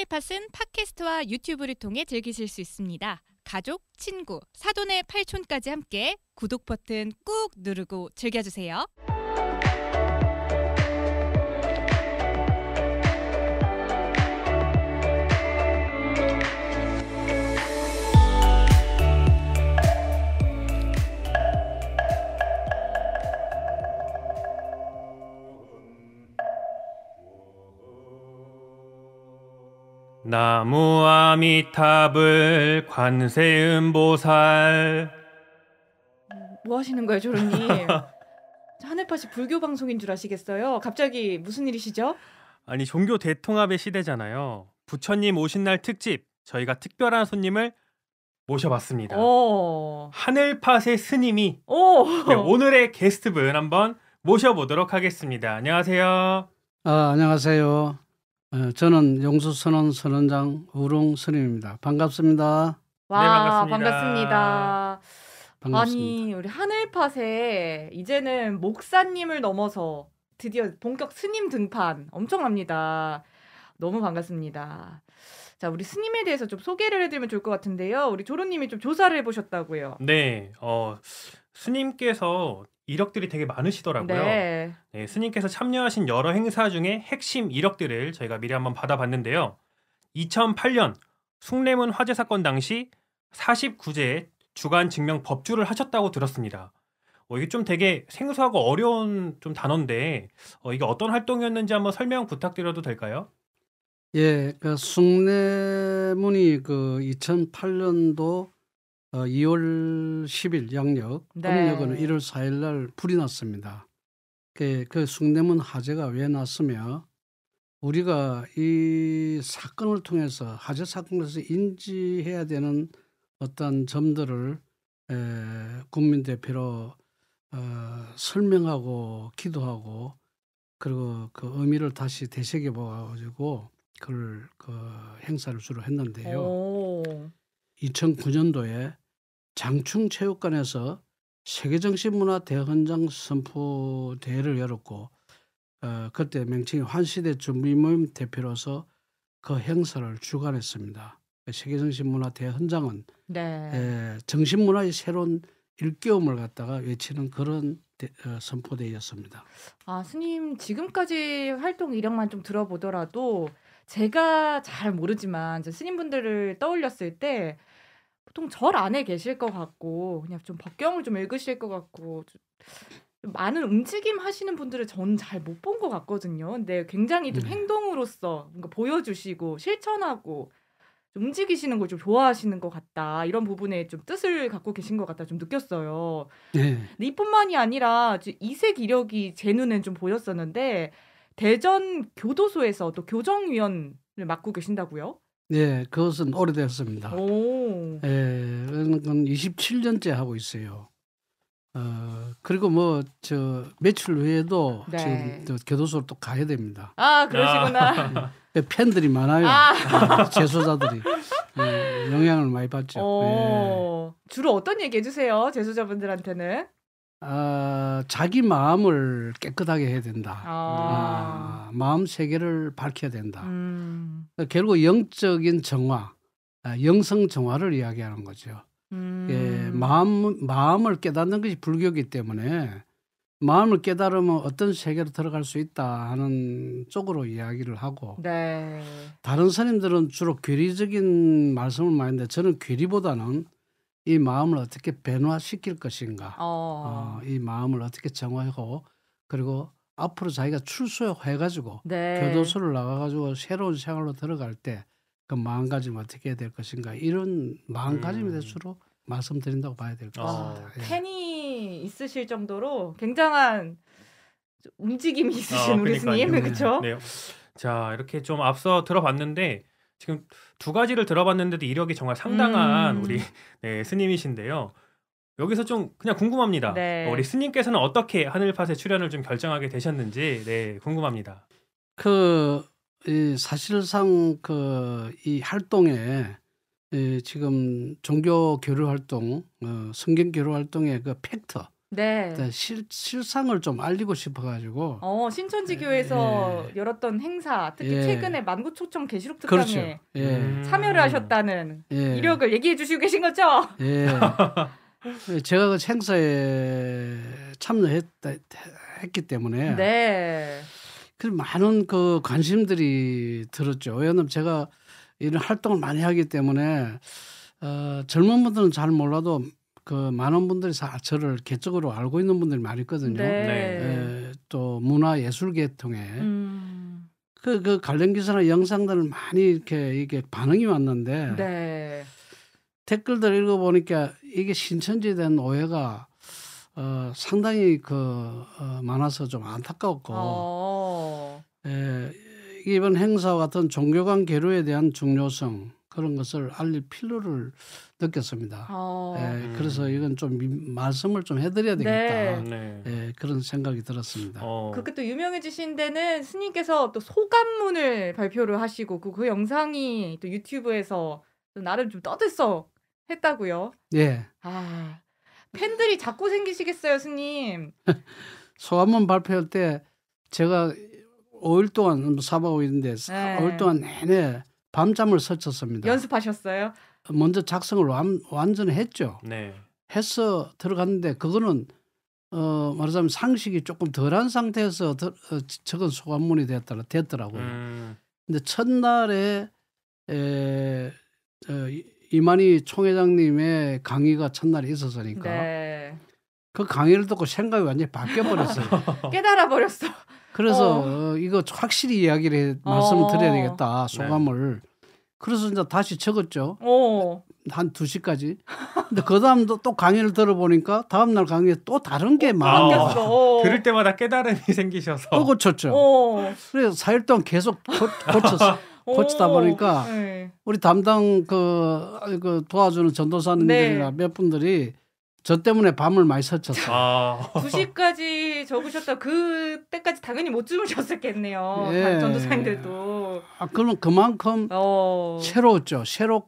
하늘팟은 팟캐스트와 유튜브를 통해 즐기실 수 있습니다. 가족, 친구, 사돈의 팔촌까지 함께 구독 버튼 꾹 누르고 즐겨주세요. 나무 아미타불 관세음보살. 뭐 하시는 거예요, 조르님? 하늘팟이 불교 방송인 줄 아시겠어요? 갑자기 무슨 일이시죠? 아니, 종교 대통합의 시대잖아요. 부처님 오신 날 특집, 저희가 특별한 손님을 모셔봤습니다. 하늘팟의 스님이 네, 오늘의 게스트분 한번 모셔보도록 하겠습니다. 안녕하세요. 안녕하세요. 저는 용수선원 선원장 우롱 스님입니다. 반갑습니다. 와, 네, 반갑습니다. 반갑습니다. 아니, 우리 하늘팟에 이제는 목사님을 넘어서 드디어 본격 스님 등판 엄청납니다. 너무 반갑습니다. 자, 우리 스님에 대해서 좀 소개를 해드리면 좋을 것 같은데요. 우리 조르님이 좀 조사를 해보셨다고요. 네, 스님께서 이력들이 되게 많으시더라고요. 네. 네, 스님께서 참여하신 여러 행사 중에 핵심 이력들을 저희가 미리 한번 받아봤는데요. 2008년 숭례문 화재 사건 당시 49제 주간 증명 법주를 하셨다고 들었습니다. 이게 좀 되게 생소하고 어려운 좀 단어인데 이게 어떤 활동이었는지 한번 설명 부탁드려도 될까요? 예, 그 숭례문이 그 2008년도 2월 10일 양력, 음력은 1월 4일 날 불이 났습니다. 그 숭례문 화재가 왜 났으며 우리가 이 사건을 통해서 화재 사건에서 인지해야 되는 어떤 점들을 국민 대표로 설명하고 기도하고 그리고 그 의미를 다시 되새겨봐가지고 그 행사를 주로 했는데요. 2009년도에 장충체육관에서 세계정신문화 대헌장 선포 대회를 열었고 그때 명칭이 환시대 준비모임 대표로서 그 행사를 주관했습니다. 세계정신문화 대헌장은 정신문화의 새로운 일깨움을 갖다가 외치는 그런 선포대회였습니다. 스님 지금까지 활동 이력만 좀 들어보더라도 제가 잘 모르지만 스님분들을 떠올렸을 때 보통 절 안에 계실 것 같고 그냥 좀 법경을 좀 읽으실 것 같고 좀 많은 움직임 하시는 분들을 전 잘 못 본 것 같거든요. 근데 굉장히 좀 행동으로서 뭔가 보여주시고 실천하고 좀 움직이시는 걸 좀 좋아하시는 것 같다. 이런 부분에 좀 뜻을 갖고 계신 것 같다 좀 느꼈어요. 근데 이뿐만이 아니라 이색 이력이 제 눈엔 좀 보였었는데 대전 교도소에서 또 교정위원을 맡고 계신다고요? 네, 그것은 오래됐습니다. 그건 27년째 하고 있어요. 그리고 며칠 후에도 지금 교도소로 또 가야 됩니다. 그러시구나. 팬들이 많아요. 재소자들이 영향을 많이 받죠. 주로 어떤 얘기 해주세요, 재소자분들한테는? 자기 마음을 깨끗하게 해야 된다. 마음 세계를 밝혀야 된다. 결국 영적인 정화, 영성 정화를 이야기하는 거죠. 마음을 깨닫는 것이 불교이기 때문에 마음을 깨달으면 어떤 세계로 들어갈 수 있다 하는 쪽으로 이야기를 하고 다른 스님들은 주로 괴리적인 말씀을 많이 하는데 저는 괴리보다는 이 마음을 어떻게 변화시킬 것인가, 이 마음을 어떻게 정화하고 그리고 앞으로 자기가 출소해가지고 교도소를 나가가지고 새로운 생활로 들어갈 때 그 마음가짐 어떻게 해야 될 것인가 이런 마음가짐에 대해서 주로 말씀드린다고 봐야 될 것 같습니다. 팬이 있으실 정도로 굉장한 움직임이 있으신 우리 스님, 그렇죠? 네. 자, 이렇게 좀 앞서 들어봤는데 지금 두 가지를 들어봤는데도 이력이 정말 상당한 우리 스님이신데요. 여기서 좀 그냥 궁금합니다. 우리 스님께서는 어떻게 하늘팟에 출연을 좀 결정하게 되셨는지 궁금합니다. 사실상 이 활동에 지금 종교 교류 활동, 성경 교류 활동의 그 팩터, 네. 실상을 좀 알리고 싶어가지고. 신천지 교회에서 열었던 행사, 특히 최근에 만구초청 계시록 특강에 그렇죠. 참여를 하셨다는 이력을 얘기해 주시고 계신 거죠? 예. 제가 그 행사에 참여했기 때문에. 네. 그 많은 그 관심들이 들었죠. 왜냐하면 제가 이런 활동을 많이 하기 때문에 젊은 분들은 잘 몰라도 그 많은 분들이 저를 개적으로 알고 있는 분들이 많이 있거든요. 네. 또 문화예술 계통에 그 관련 기사나 영상들을 많이 이게 반응이 왔는데 네. 댓글들 읽어보니까 이게 신천지에 대한 오해가 상당히 많아서 좀 안타까웠고 이번 행사와 같은 종교 간 교류에 대한 중요성 그런 것을 알릴 필요를 느꼈습니다. 그래서 이건 좀 말씀을 좀 해드려야 되겠다. 그런 생각이 들었습니다. 그렇게 또 유명해지신 데는 스님께서 또 소감문을 발표를 하시고 그 영상이 또 유튜브에서 또 나름 좀 떠들썩 했다고요. 예. 팬들이 자꾸 생기시겠어요, 스님. 소감문 발표할 때 제가 5일 동안 4박 5일인데 5일 동안 내내 밤잠을 설쳤습니다. 연습하셨어요? 먼저 작성을 완전히 했죠. 네. 해서 들어갔는데 그거는 말하자면 상식이 조금 덜한 상태에서 적은 소감문이 됐더라고요. 근데 첫날에 이만희 총회장님의 강의가 첫날에 있었으니까 그 강의를 듣고 생각이 완전히 바뀌어버렸어요. 깨달아 버렸어. 그래서 이거 확실히 말씀을 드려야 되겠다. 소감을. 그래서 이제 다시 적었죠. 한 2시까지. 근데 그 다음도 또 강의를 들어보니까 다음날 강의에 또 다른 게 많았어. 들을 때마다 깨달음이 생기셔서. 또 고쳤죠. 그래서 4일 동안 계속 고쳤어. 고치다 보니까 우리 담당 그 도와주는 전도사님들이나 몇 분들이 저 때문에 밤을 많이 설쳤어요. 2시까지 적으셨다. 그때까지 당연히 못 주무셨었겠네요. 전도사님들도. 그럼 그만큼 새로웠죠.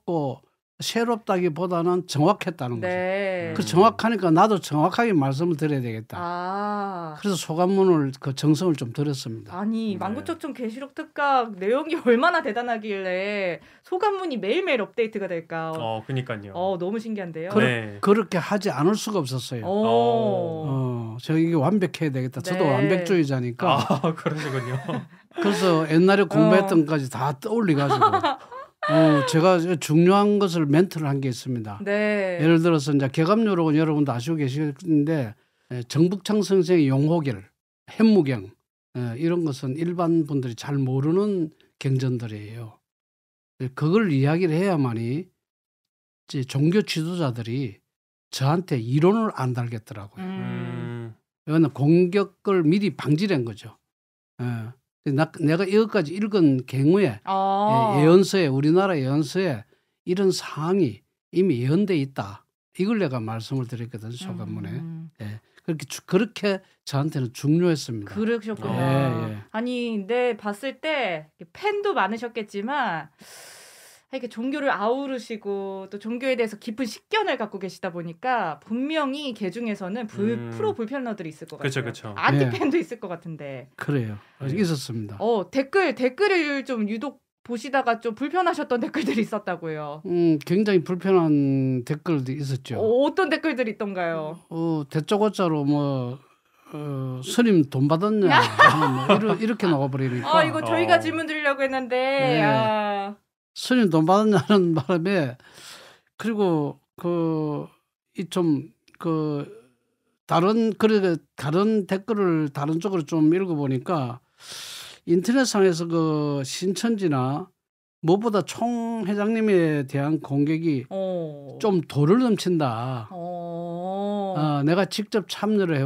새롭다기보다는 정확했다는 거죠. 그 정확하니까 나도 정확하게 말씀을 드려야 되겠다. 그래서 소감문을 그 정성을 좀 들였습니다. 아니 만구초청 계시록 특강 내용이 얼마나 대단하길래 소감문이 매일매일 업데이트가 될까. 그러니까요. 너무 신기한데요. 그렇게 하지 않을 수가 없었어요. 제가 이게 완벽해야 되겠다. 저도 완벽주의자니까. 그러시군요. 그래서 옛날에 공부했던 것까지 다 떠올리가지고. 제가 중요한 것을 멘트를 한 게 있습니다. 예를 들어서 이제 개감요록은 여러분도 아시고 계시는데 정북창 선생의 용호결, 현무경 이런 것은 일반 분들이 잘 모르는 경전들이에요. 그걸 이야기를 해야만이 이제 종교 지도자들이 저한테 이론을 안 달겠더라고요. 이거는 공격을 미리 방지한 거죠. 내가 이것까지 읽은 경우에 예언서에 우리나라 예언서에 이런 사항이 이미 예언돼 있다. 이걸 내가 말씀을 드렸거든요. 소감문에. 그렇게 저한테는 중요했습니다. 그러셨군요. 아니 봤을 때 팬도 많으셨겠지만 이렇게 종교를 아우르시고 또 종교에 대해서 깊은 식견을 갖고 계시다 보니까 분명히 개 중에서는 프로 불편러들이 있을 것 같아요. 그렇죠. 안티팬도 있을 것 같은데. 그래요. 있었습니다. 댓글을 좀 유독 보시다가 좀 불편하셨던 댓글들이 있었다고요. 굉장히 불편한 댓글도 있었죠. 어떤 댓글들이 있던가요? 대쪼고짜로 스님 돈 받았냐 이렇게 나와버리니까. 이거 저희가 질문 드리려고 했는데. 스님 돈 받았냐는 바람에 그리고 다른 댓글을 다른 쪽으로 좀 읽어보니까 인터넷상에서 그 신천지나 무엇보다 총 회장님에 대한 공격이 좀 도를 넘친다. 내가 직접 참여를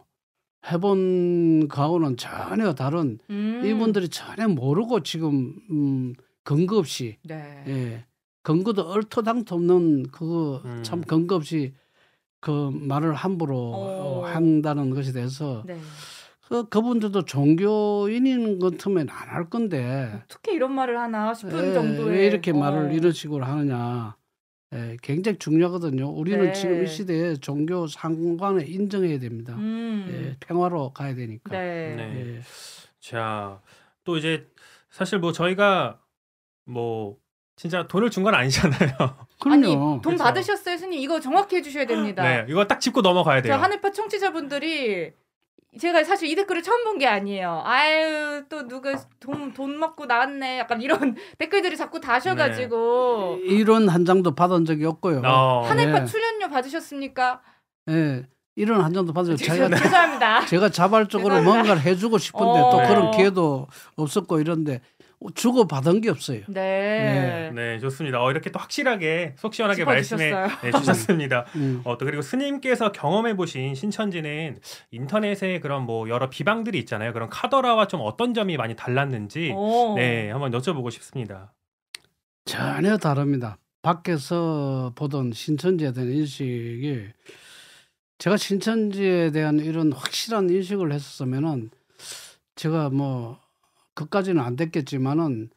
해본 거하고는 전혀 다른 이분들이 전혀 모르고 지금 근거 없이 근거도 얼토당토 없는 그거 참 근거 없이 그 말을 함부로 한다는 것에 대해서 그분들도 종교인인 것 같으면 안 할 건데 어떻게 이런 말을 하나 싶은 정도의 왜 이렇게 말을 이런 식으로 하느냐. 굉장히 중요하거든요. 우리는 네. 지금 이 시대에 종교 상관을 인정해야 됩니다. 평화로 가야 되니까. 네. 네. 자, 또 이제 사실 뭐 저희가 뭐 진짜 돈을 준 건 아니잖아요. 그럼요. 아니 돈 그렇죠. 받으셨어요, 스님. 이거 정확히 해주셔야 됩니다. 네, 이거 딱 짚고 넘어가야 돼요. 저 하늘파 청취자분들이 제가 사실 이 댓글을 처음 본 게 아니에요. 아유 또 누가 돈 먹고 나왔네. 약간 이런 댓글들이 자꾸 다셔가지고 이런 한 장도 받은 적이 없고요. 하늘파 네. 출연료 받으셨습니까? 네. 이런 한 장도 받은 적이 죄송합니다. 제가 자발적으로 죄송합니다. 뭔가를 해주고 싶은데 또 네. 그런 기회도 없었고 이런데 주고 받은 게 없어요. 네. 네, 좋습니다. 이렇게 또 확실하게 속 시원하게 짚어주셨어요. 말씀해 주셨습니다. 또 그리고 스님께서 경험해 보신 신천지는 인터넷에 그런 뭐 여러 비방들이 있잖아요. 그런 카더라와 좀 어떤 점이 많이 달랐는지 네, 한번 여쭤보고 싶습니다. 전혀 다릅니다. 밖에서 보던 신천지에 대한 인식이 제가 신천지에 대한 이런 확실한 인식을 했었으면은 제가 뭐 그까지는 안 됐겠지만은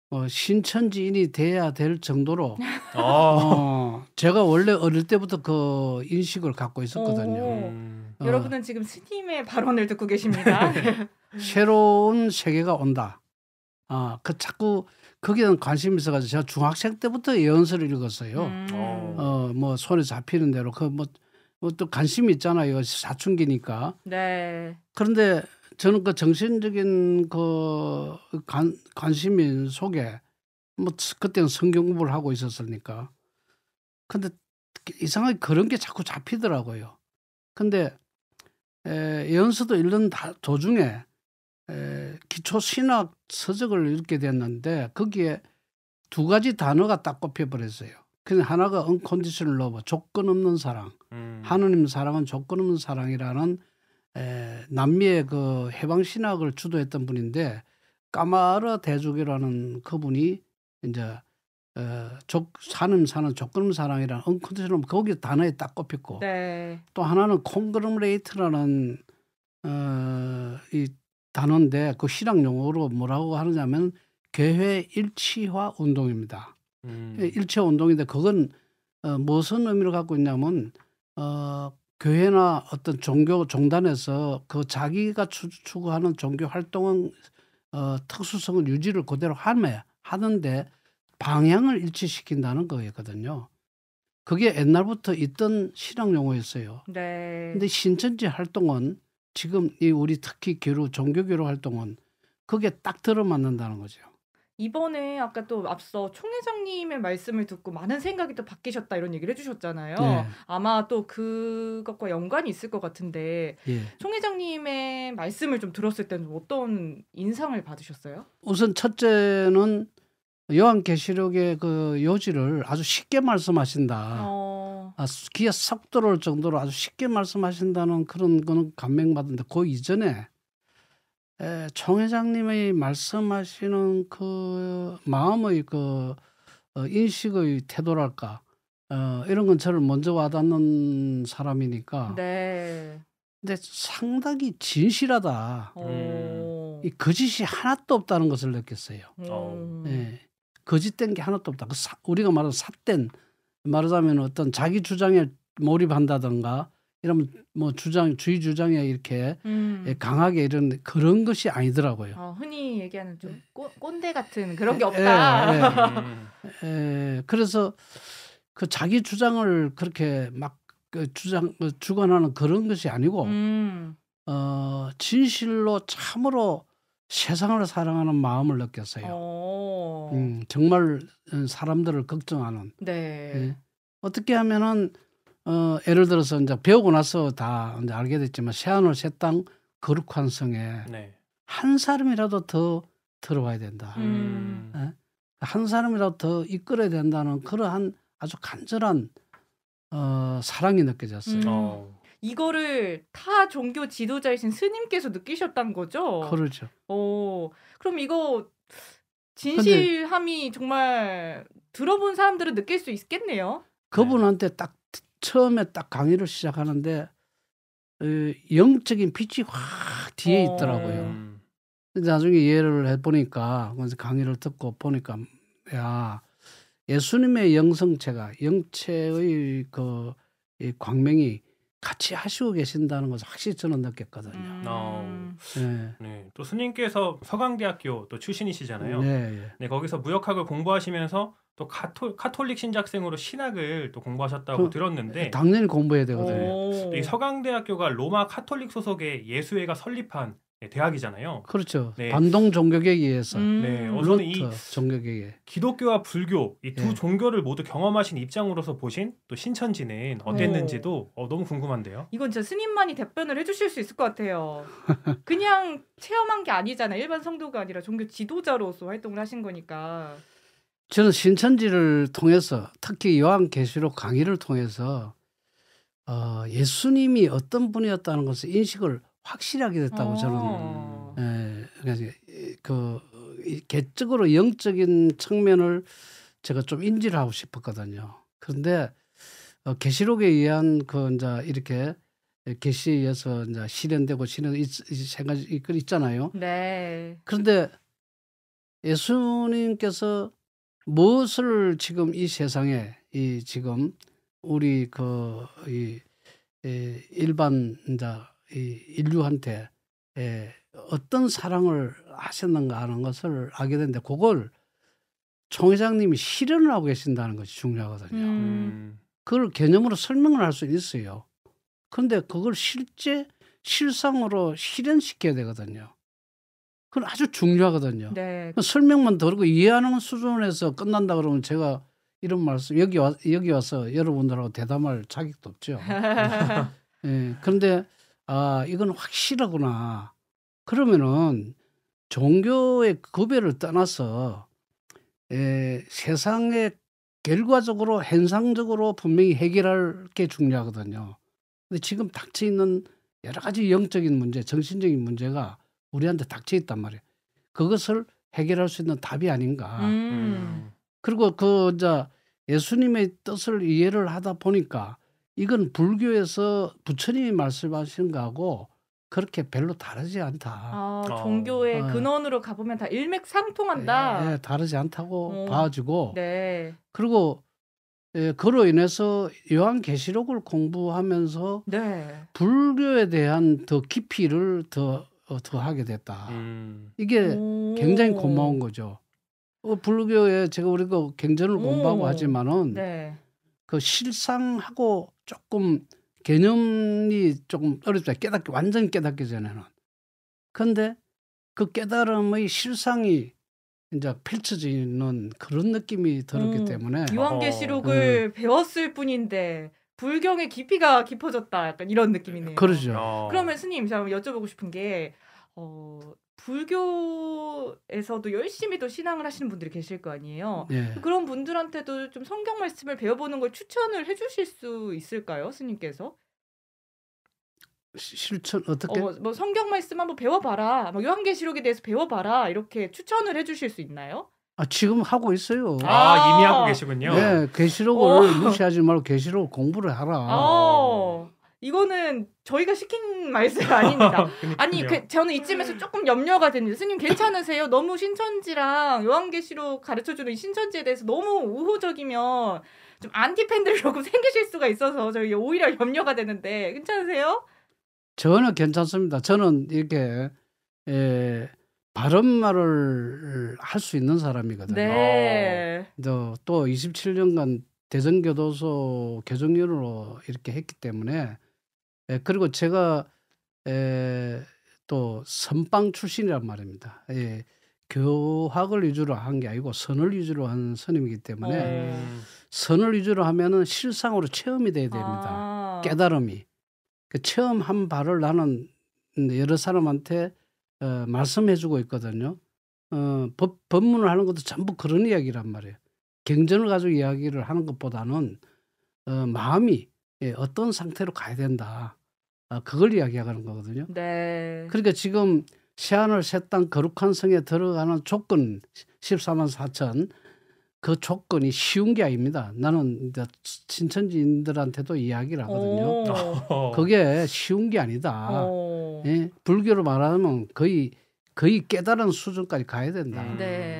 신천지인이 돼야 될 정도로 제가 원래 어릴 때부터 그 인식을 갖고 있었거든요. 여러분은 지금 스님의 발언을 듣고 계십니다. 새로운 세계가 온다. 그 자꾸 거기에 대한 관심이 있어가지고 제가 중학생 때부터 예언서를 읽었어요. 뭐 손에 잡히는 대로 또 관심이 있잖아요. 사춘기니까. 네. 그런데 저는 그 정신적인 그 관심 속에 뭐 그때는 성경 공부를 하고 있었으니까. 근데 이상하게 그런 게 자꾸 잡히더라고요. 근데 예언서도 읽는 도중에 기초 신학 서적을 읽게 됐는데 거기에 두 가지 단어가 딱 꼽혀버렸어요. 그냥 하나가 unconditional love, 조건 없는 사랑. 하느님 사랑은 조건 없는 사랑이라는 남미의 그 해방 신학을 주도했던 분인데 까마르 대주교라는 그분이 이제 하느님 사랑은 조건 없는 사랑이라는 unconditional 거기 단어에 딱 꼽혔고 또 하나는 conglomerate라는 이 단어인데 그 신학 용어로 뭐라고 하느냐면 교회 일치화 운동입니다. 일치화 운동인데 그건 무슨 의미를 갖고 있냐면 교회나 어떤 종교 종단에서 그 자기가 추구하는 종교 활동은 특수성을 유지를 그대로 하는데 방향을 일치시킨다는 거였거든요. 그게 옛날부터 있던 신학 용어였어요. 근데 신천지 활동은 지금 우리 특히 종교교류 활동은 그게 딱 들어맞는다는 거죠. 이번에 아까 또 앞서 총회장님의 말씀을 듣고 많은 생각이 또 바뀌셨다 이런 얘기를 해주셨잖아요. 네. 아마 또 그것과 연관이 있을 것 같은데 총회장님의 말씀을 좀 들었을 때는 어떤 인상을 받으셨어요? 우선 첫째는 요한계시록의 그 요지를 아주 쉽게 말씀하신다. 귀에 쏙 들어올 정도로 아주 쉽게 말씀하신다는 그런 거는 감명받은데 그 이전에 총회장님의 말씀하시는 그 마음의 그 인식의 태도랄까 이런 건 저를 먼저 와닿는 사람이니까. 근데 상당히 진실하다. 이 거짓이 하나도 없다는 것을 느꼈어요. 거짓된 게 하나도 없다. 우리가 말하는 삿된 말하자면 어떤 자기 주장에 몰입한다든가 이러면 뭐 주의 주장에 이렇게 강하게 이런 그런 것이 아니더라고요. 흔히 얘기하는 좀 꼰대 같은 그런 게 없다. 그래서 그 자기 주장을 그렇게 막 주관하는 그런 것이 아니고 진실로 참으로 세상을 사랑하는 마음을 느꼈어요. 정말 사람들을 걱정하는. 어떻게 하면은 예를 들어서 이제 배우고 나서 다 이제 알게 됐지만 새하늘 새 땅 거룩한 성에 한 사람이라도 더 들어와야 된다. 한 사람이라도 더 이끌어야 된다는 그러한 아주 간절한 사랑이 느껴졌어요. 이거를 타 종교 지도자이신 스님께서 느끼셨다는 거죠? 그렇죠. 그럼 이거 진실함이 정말 들어본 사람들은 느낄 수 있겠네요. 그분한테 딱 처음에 딱 강의를 시작하는데 영적인 빛이 확 뒤에 있더라고요. 나중에 이해를 해보니까 강의를 듣고 보니까 야 예수님의 영성체가 영체의 이 광명이 같이 하시고 계신다는 것을 확실히 저는 느꼈거든요. 네. 네. 또 스님께서 서강대학교 또 출신이시잖아요. 네. 네, 거기서 무역학을 공부하시면서 또 카톨릭 신작생으로 신학을 또 공부하셨다고 들었는데 당연히 공부해야 되거든요. 이 서강대학교가 로마 카톨릭 소속의 예수회가 설립한 대학이잖아요. 그렇죠. 네. 반동 종교계에 의해서. 네, 저는 이 종교계에 기독교와 불교 이 두 종교를 모두 경험하신 입장으로서 보신 또 신천지는 어땠는지도 너무 궁금한데요. 이건 진짜 스님만이 답변을 해주실 수 있을 것 같아요. 그냥 체험한 게 아니잖아요. 일반 성도가 아니라 종교 지도자로서 활동을 하신 거니까. 저는 신천지를 통해서 특히 요한계시록 강의를 통해서 예수님이 어떤 분이었다는 것을 인식을 확실하게 됐다고 저는 개적으로 영적인 측면을 제가 좀 인지를 하고 싶었거든요. 그런데 계시록에 의한 이제 이렇게 계시에 의해서 이제 실현되고 세 가지 있잖아요. 네. 그런데 예수님께서 무엇을 지금 이 세상에 지금 우리 일반 인류한테 어떤 사랑을 하셨는가 하는 것을 알게 됐는데 그걸 총 회장님이 실현을 하고 계신다는 것이 중요하거든요. 그걸 개념으로 설명을 할 수 있어요. 그런데 그걸 실상으로 실현시켜야 되거든요. 그건 아주 중요하거든요. 네. 설명만 들고 이해하는 수준에서 끝난다 그러면 제가 이런 말씀 여기 와서 여러분들하고 대담할 자격도 없죠. 예, 그런데 이건 확실하구나. 그러면은 종교의 구별을 떠나서 세상에 결과적으로 현상적으로 분명히 해결할 게 중요하거든요. 근데 지금 닥쳐 있는 여러 가지 영적인 문제, 정신적인 문제가 우리한테 닥쳐 있단 말이에요. 그것을 해결할 수 있는 답이 아닌가. 그리고 이제 예수님의 뜻을 이해를 하다 보니까 이건 불교에서 부처님이 말씀하신 거하고 그렇게 별로 다르지 않다. 종교의 근원으로 가보면 다 일맥상통한다. 네, 다르지 않다고 봐지고. 네. 그리고 그로 인해서 요한계시록을 공부하면서 불교에 대한 더 깊이를 더 하게 됐다. 이게 굉장히 고마운 거죠. 불교에 제가 우리가 경전을 공부하고 하지만은 그 실상하고 조금 개념이 조금 어렵다. 완전히 깨닫기 전에는. 그런데 그 깨달음의 실상이 이제 펼쳐지는 그런 느낌이 들었기 때문에 요한계시록을 배웠을 뿐인데 불경의 깊이가 깊어졌다. 약간 이런 느낌이네요. 그러죠. 그러면 스님, 제가 여쭤보고 싶은 게 불교에서도 열심히 또 신앙을 하시는 분들이 계실 거 아니에요. 예. 그런 분들한테도 좀 성경 말씀을 배워보는 걸 추천을 해주실 수 있을까요, 스님께서? 실천 어떻게? 뭐 성경 말씀 한번 배워봐라. 뭐 요한계시록에 대해서 배워봐라. 이렇게 추천을 해주실 수 있나요? 지금 하고 있어요. 이미 하고 계시군요. 네, 계시록을 무시하지 말고 계시록 공부를 하라. 이거는 저희가 시킨 말씀 아닙니다. 아니, 저는 이쯤에서 조금 염려가 됩니다. 스님 괜찮으세요? 너무 신천지랑 요한계시록 가르쳐주는 신천지에 대해서 너무 우호적이면 좀 안티팬들 조금 생기실 수가 있어서 저희 오히려 염려가 되는데 괜찮으세요? 저는 괜찮습니다. 저는 이렇게 바른 말을 할 수 있는 사람이거든요. 네. 또 27년간 대전교도소 교정위원으로 이렇게 했기 때문에 그리고 제가 또 선방 출신이란 말입니다. 교학을 위주로 한 게 아니고 선을 위주로 한 스님이기 때문에 선을 위주로 하면은 실상으로 체험이 돼야 됩니다. 깨달음이. 그 체험한 바를 나는 여러 사람한테 말씀해주고 있거든요. 법문을 하는 것도 전부 그런 이야기란 말이에요. 경전을 가지고 이야기를 하는 것보다는 마음이 어떤 상태로 가야 된다. 그걸 이야기하는 거거든요. 네. 그러니까 지금 새하늘 새 땅 거룩한 성에 들어가는 조건 14만 4천 그 조건이 쉬운 게 아닙니다. 나는 이제 신천지인들한테도 이야기를 하거든요. 그게 쉬운 게 아니다. 불교로 말하면 거의 깨달은 수준까지 가야 된다. 네.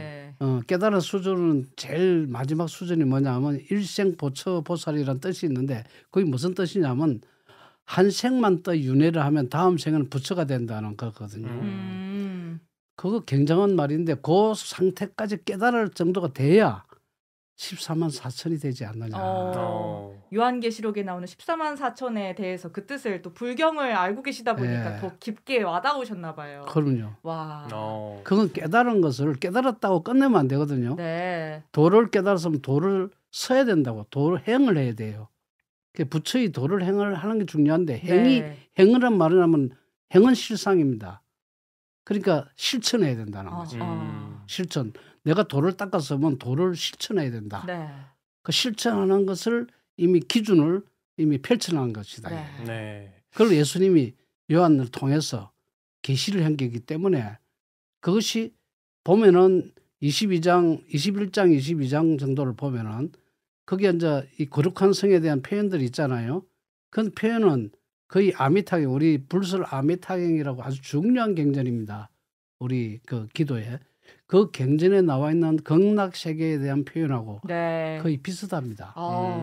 깨달은 수준은 제일 마지막 수준이 뭐냐면 일생보처보살이라는 뜻이 있는데 그게 무슨 뜻이냐면 한 생만 더 윤회를 하면 다음 생은 부처가 된다는 거거든요. 그거 굉장한 말인데 그 상태까지 깨달을 정도가 돼야 14만 4천이 되지 않느냐. 요한계시록에 나오는 14만 4천에 대해서 그 뜻을 또 불경을 알고 계시다 보니까 더 깊게 와닿으셨나 봐요. 그럼요. 와. 그건 깨달은 것을 깨달았다고 끝내면 안 되거든요. 네. 도를 깨달았으면 도를 써야 된다고. 도를 행을 해야 돼요. 부처의 도를 행을 하는 게 중요한데 행을한 말은 하면 행은 실상입니다. 그러니까 실천해야 된다는 거죠. 실천. 내가 도를 닦았으면 도를 실천해야 된다. 네. 그 실천하는 것을 이미 기준을 이미 펼쳐놓은 것이다. 네. 그걸 예수님이 요한을 통해서 계시를 한 거기 때문에 그것이 보면은 21장, 22장 정도를 보면은 거기에 이제 이 거룩한 성에 대한 표현들이 있잖아요. 그 표현은 거의 아미타경, 우리 불설 아미타경이라고 아주 중요한 경전입니다. 우리 그 기도에. 그 경전에 나와 있는 극락 세계에 대한 표현하고 거의 비슷합니다.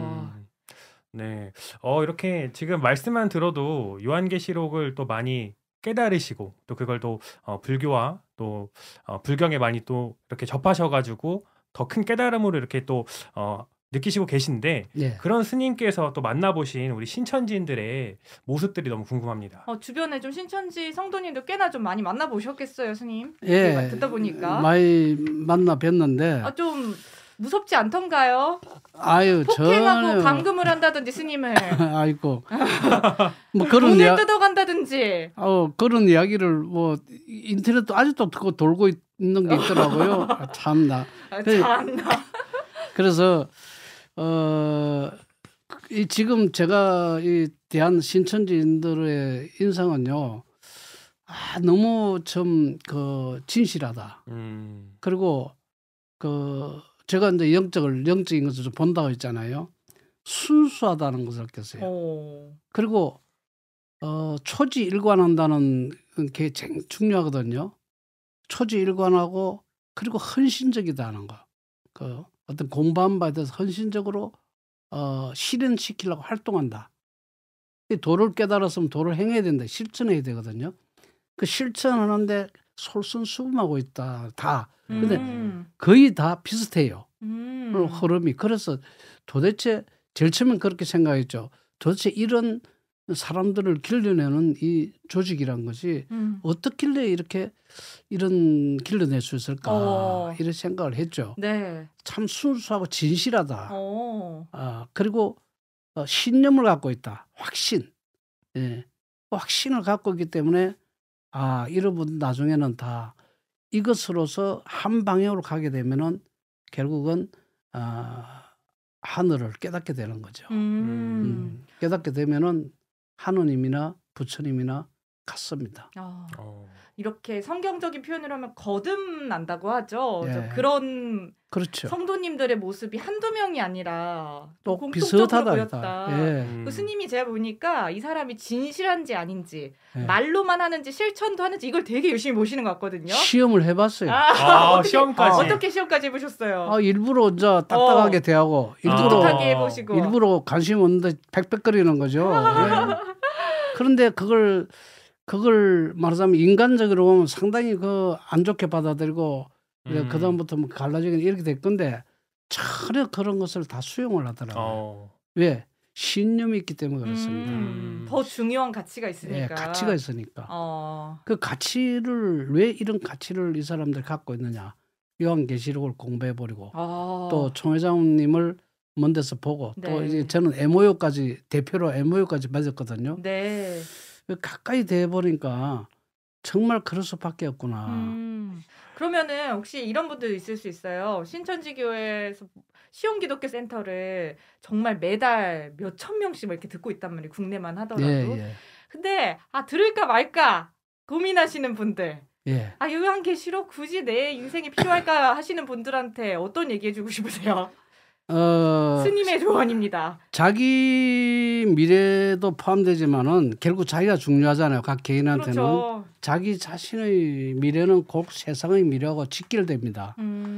네. 이렇게 지금 말씀만 들어도 요한계시록을 또 많이 깨달으시고 또 그걸 또 불교와 또 불경에 많이 또 이렇게 접하셔가지고 더 큰 깨달음으로 이렇게 또 느끼시고 계신데 그런 스님께서 또 만나보신 우리 신천지인들의 모습들이 너무 궁금합니다. 주변에 좀 신천지 성도님들 꽤나 좀 많이 만나보셨겠어요, 스님? 듣다 보니까 많이 만나 뵀는데 좀 무섭지 않던가요? 아유, 폭행하고 감금을 한다든지 스님을 아이고 뭐 그런 돈을 뜯어간다든지 그런 이야기를 뭐 인터넷도 아직도 그거 돌고 있는 게 있더라고요. 참나. 그래서 지금 제가 이 대한 신천지인들의 인상은요, 너무 좀 진실하다. 그리고 제가 이제 영적인 것을 좀 본다고 했잖아요. 순수하다는 것을 느꼈어요. 그리고 초지일관한다는 게 중요하거든요. 초지일관하고 그리고 헌신적이다는 거. 어떤 공부한 바에 대해서 헌신적으로 실현시키려고 활동한다. 도를 깨달았으면 도를 행해야 된다. 실천해야 되거든요. 그 실천하는데 솔선수범하고 있다. 다. 근데 거의 다 비슷해요. 흐름이. 그래서 도대체 제일 처음엔 그렇게 생각했죠. 도대체 이런 사람들을 길러내는 이 조직이란 것이 어떻길래 이런 길러낼 수 있을까 이런 생각을 했죠. 참 순수하고 진실하다. 그리고 신념을 갖고 있다. 확신. 확신을 갖고 있기 때문에 이런 분 나중에는 다 이것으로서 한 방향으로 가게 되면은 결국은 하늘을 깨닫게 되는 거죠. 깨닫게 되면은 하느님이나 부처님이나 같습니다. 이렇게 성경적인 표현을 하면 거듭난다고 하죠. 그런 그렇죠. 성도님들의 모습이 한두 명이 아니라 또 공통적으로 보였다. 그 스님이 제가 보니까 이 사람이 진실한지 아닌지 말로만 하는지 실천도 하는지 이걸 되게 열심히 보시는 것 같거든요. 시험을 해봤어요. 시험까지. 어떻게 시험까지 해보셨어요? 일부러 딱딱하게 대하고 일부러 해보시고 일부러 관심 없는데 팩팩거리는 거죠. 그런데 그걸 말하자면 인간적으로 보면 상당히 안 좋게 받아들이고 그다음부터 뭐 갈라지긴 이렇게 될 건데 전혀 그런 것을 다 수용을 하더라고요. 왜? 신념이 있기 때문에 그렇습니다. 더 중요한 가치가 있으니까. 가치가 있으니까. 그 가치를 왜 이런 가치를 이 사람들이 갖고 있느냐. 요한계시록을 공부해버리고 또 총회장님을 먼 데서 보고 또 이제 저는 MOU까지 대표로 MOU까지 맞았거든요. 가까이 돼 버리니까 정말 그럴 수밖에 없구나. 그러면은 혹시 이런 분들 있을 수 있어요. 신천지교회에서 시온기독교 센터를 정말 매달 몇천 명씩 이렇게 듣고 있단 말이에요. 국내만 하더라도. 근데 들을까 말까 고민하시는 분들. 요한계시록 굳이 내 인생에 필요할까 하시는 분들한테 어떤 얘기해주고 싶으세요? 스님의 조언입니다. 자기 미래도 포함되지만은 결국 자기가 중요하잖아요. 각 개인한테는. 그렇죠. 자기 자신의 미래는 꼭 세상의 미래하고 직결됩니다.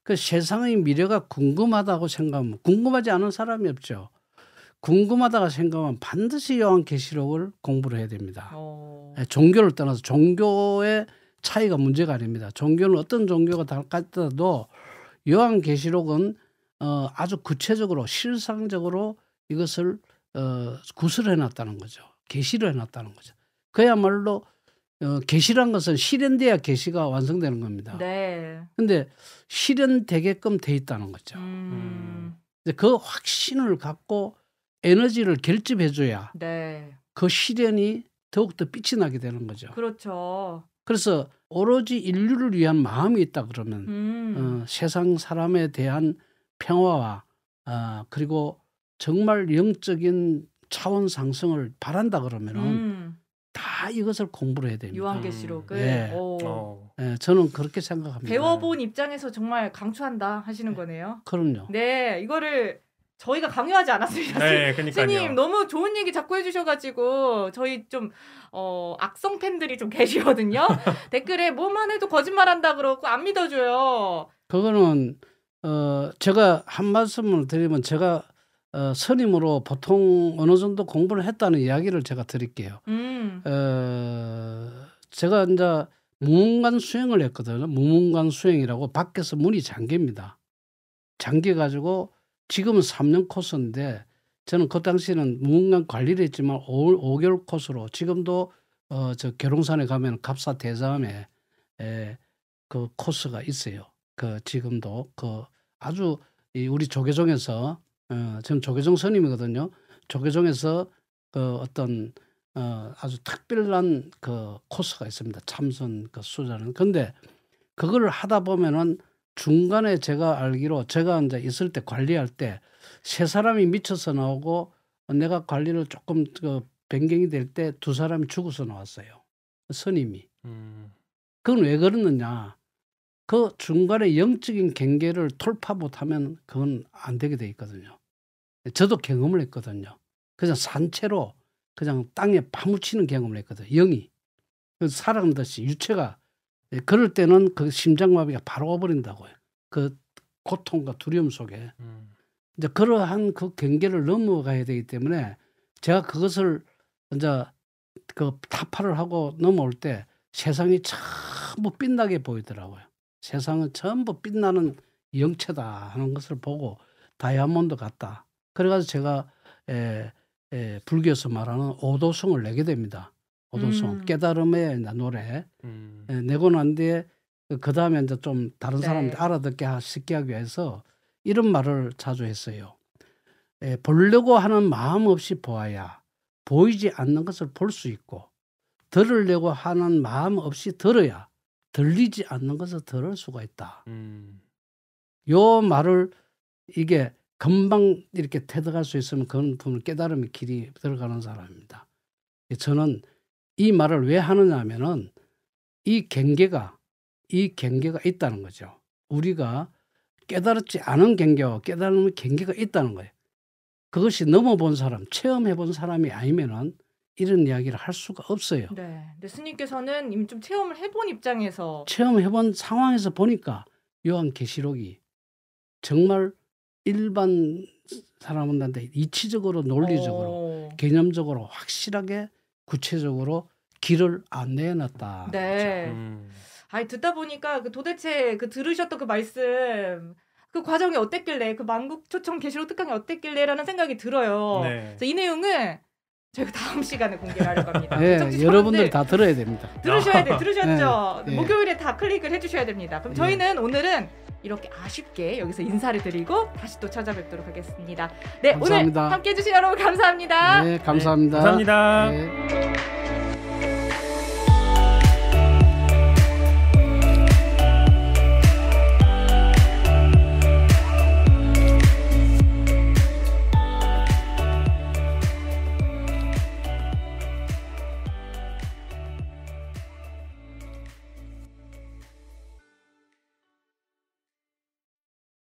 그 세상의 미래가 궁금하다고 생각하면 궁금하지 않은 사람이 없죠. 궁금하다고 생각하면 반드시 요한계시록을 공부를 해야 됩니다. 종교를 떠나서 종교의 차이가 문제가 아닙니다. 종교는 어떤 종교가 달라도 요한계시록은 아주 구체적으로 실상적으로 이것을 구술해 놨다는 거죠. 계시를 해놨다는 거죠. 그야말로 계시란 것은 실현돼야 계시가 완성되는 겁니다. 네. 근데 실현되게끔 돼 있다는 거죠. 그 확신을 갖고 에너지를 결집해줘야 네. 그 실현이 더욱더 빛이 나게 되는 거죠. 그렇죠. 그래서 오로지 인류를 위한 마음이 있다 그러면 세상 사람에 대한 평화와 그리고 정말 영적인 차원 상승을 바란다 그러면은 다 이것을 공부를 해야 됩니다. 요한계시록을. 네. 네, 저는 그렇게 생각합니다. 배워본 입장에서 정말 강추한다 하시는 거네요. 그럼요. 네, 이거를 저희가 강요하지 않았습니다. 네, 그러니까요. 스님 너무 좋은 얘기 자꾸 해주셔가지고 저희 좀 악성 팬들이 좀 계시거든요. 댓글에 뭐만 해도 거짓말한다 그러고 안 믿어줘요. 그거는 제가 한 말씀을 드리면 제가 스님으로 보통 어느 정도 공부를 했다는 이야기를 제가 드릴게요. 제가 이제 무문관 수행을 했거든요. 무문관 수행이라고 밖에서 문이 잠깁니다. 잠겨가지고 지금은 3년 코스인데 저는 그 당시에는 무문관 관리를 했지만 5개월 코스로 지금도 저 계룡산에 가면 갑사 대자암에 그 코스가 있어요. 그 지금도 그 아주 우리 조계종에서 저는 조계종 스님이거든요. 조계종에서 그 어떤 아주 특별한 그 코스가 있습니다. 참선 그 수자는. 근데 그걸 하다 보면은 중간에 제가 알기로 제가 이제 있을 때 관리할 때 세 사람이 미쳐서 나오고 내가 관리를 조금 그 변경이 될 때 두 사람이 죽어서 나왔어요. 스님이. 그건 왜 그러느냐? 그 중간에 영적인 경계를 돌파 못하면 그건 안 되게 돼 있거든요. 저도 경험을 했거든요. 그냥 산채로 그냥 땅에 파묻히는 경험을 했거든요. 영이. 사람 듯이 유체가. 그럴 때는 그 심장마비가 바로 와버린다고요. 그 고통과 두려움 속에. 이제 그러한 그 경계를 넘어가야 되기 때문에 제가 그것을 이제 그 타파를 하고 넘어올 때 세상이 전부 빛나게 보이더라고요. 세상은 전부 빛나는 영체다 하는 것을 보고 다이아몬드 같다. 그래가지고 제가 불교에서 말하는 오도성을 내게 됩니다. 오도성 깨달음의 노래 내고 난 뒤에 그 다음에 이제 좀 다른 사람들 알아듣게 쉽게 하기 위해서 이런 말을 자주 했어요. 보려고 하는 마음 없이 보아야 보이지 않는 것을 볼 수 있고 들으려고 하는 마음 없이 들어야 들리지 않는 것을 들을 수가 있다. 요 말을 이게 금방 이렇게 태득할 수 있으면 그런 분은 깨달음의 길이 들어가는 사람입니다. 저는 이 말을 왜 하느냐 하면은 이 경계가 있다는 거죠. 우리가 깨달았지 않은 경계와 깨달음의 경계가 있다는 거예요. 그것이 넘어본 사람, 체험해본 사람이 아니면은 이런 이야기를 할 수가 없어요. 네. 근데 스님께서는 이미 좀 체험을 해본 입장에서 체험해본 상황에서 보니까 요한계시록이 정말 일반 사람들한테 이치적으로 논리적으로 개념적으로 확실하게 구체적으로 길을 안내해 놨다. 네. 아니 듣다 보니까 도대체 들으셨던 그 말씀 그 과정이 어땠길래 그 만국초청 계시록 특강이 어땠길래라는 생각이 들어요. 네. 그래서 이 내용은 저희가 다음 시간에 공개를 하려고 합니다. 네, 여러분들 다 들어야 됩니다. 들으셔야 돼요. 들으셨죠? 네. 목요일에 다 클릭을 해주셔야 됩니다. 그럼 저희는 오늘은 이렇게 아쉽게 여기서 인사를 드리고 다시 또 찾아뵙도록 하겠습니다. 네, 감사합니다. 오늘 함께해 주신 여러분 감사합니다. 네, 감사합니다. 감사합니다. 네.